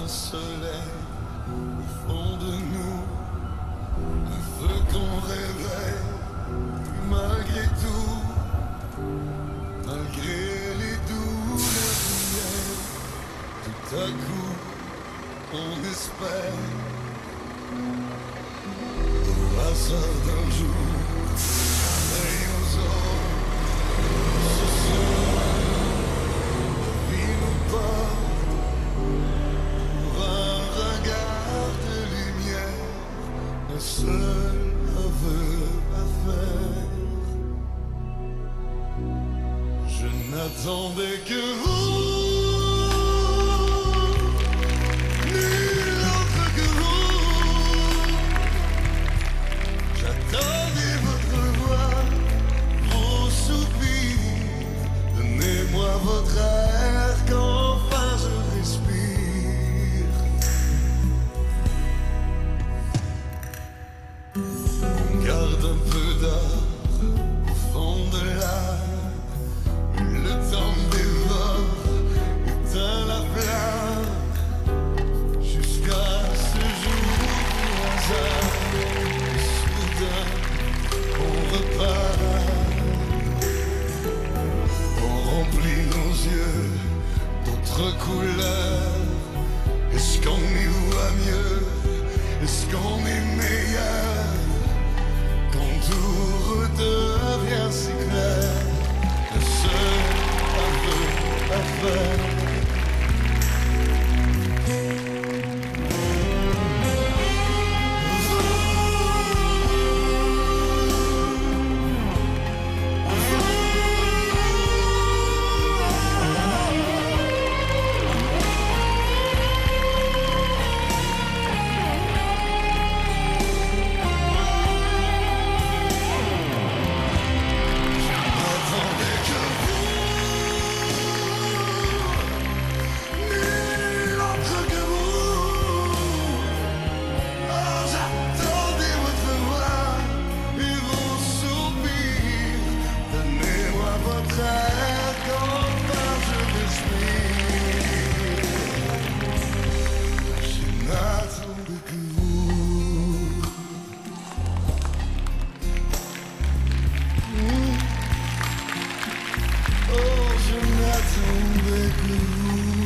un soleil au fond de nous, un feu qu'on réveille malgré tout, malgré les douleurs d'hier. Tout à coup, on espère au hasard d'un jour, pareil aux autres, ce soir, la vie nous porte pour un regard de lumière, un seul aveu à faire. Je n'attendais que vous. J'attendais votre voix, vos soupirs, donnez-moi votre air qu'enfin je respire. On garde un peu d'art au fond de l'âme, le temps dévore, éteint la flamme, jusqu'à ce jour au hasard. On repart, on remplit nos yeux d'autres couleurs. Est-ce qu'on y voit mieux? Est-ce qu'on est meilleur? Quand tout redevient si clair, le seul aveu à faire. Je n'attendais que vous.